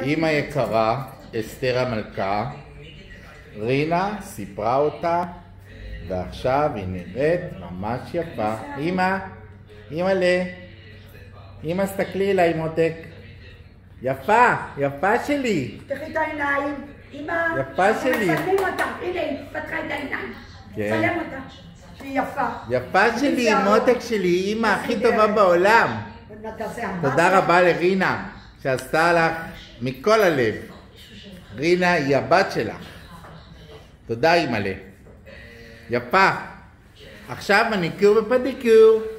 אמא יקרה, אסתר המלכה, רינה סיפרה אותה, ועכשיו היא נראית ממש יפה. אמא, אמא, סתכלי אליי מותק. יפה, יפה שלי. תפתחי את העיניים. אמא, יפה שלי. מצלמים אותה, הנה היא פתחה את העיניים. צלם אותה, שהיא יפה. יפה שלי, מותק שלי, אמא הכי טובה בעולם. תודה רבה לרינה שעשתה לך מכל הלב. רינה היא הבת שלך. תודה אמא'לה. יפה. עכשיו מניקור ופדיקור.